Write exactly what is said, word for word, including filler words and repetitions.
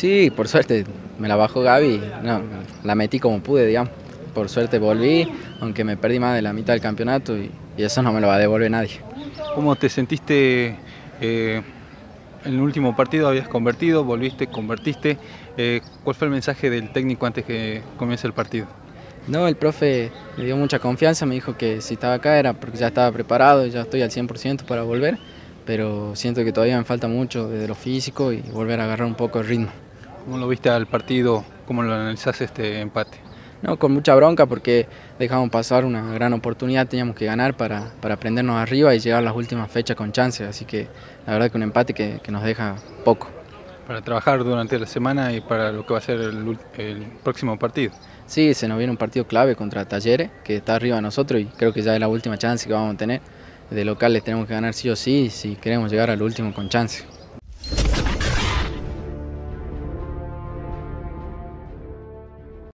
Sí, por suerte me la bajó Gaby, no, la metí como pude, digamos. Por suerte volví, aunque me perdí más de la mitad del campeonato y, y eso no me lo va a devolver nadie. ¿Cómo te sentiste eh, en el último partido? Habías convertido, volviste, convertiste. Eh, ¿Cuál fue el mensaje del técnico antes que comience el partido? No, el profe me dio mucha confianza, me dijo que si estaba acá era porque ya estaba preparado, ya estoy al cien por ciento para volver, pero siento que todavía me falta mucho desde lo físico y volver a agarrar un poco el ritmo. ¿Cómo lo viste al partido? ¿Cómo lo analizás este empate? No, con mucha bronca porque dejamos pasar una gran oportunidad, teníamos que ganar para, para prendernos arriba y llegar a las últimas fechas con chance, así que la verdad que un empate que, que nos deja poco. Para trabajar durante la semana y para lo que va a ser el, el próximo partido. Sí, se nos viene un partido clave contra Talleres, que está arriba de nosotros y creo que ya es la última chance que vamos a tener. De local les tenemos que ganar sí o sí si queremos llegar al último con chance.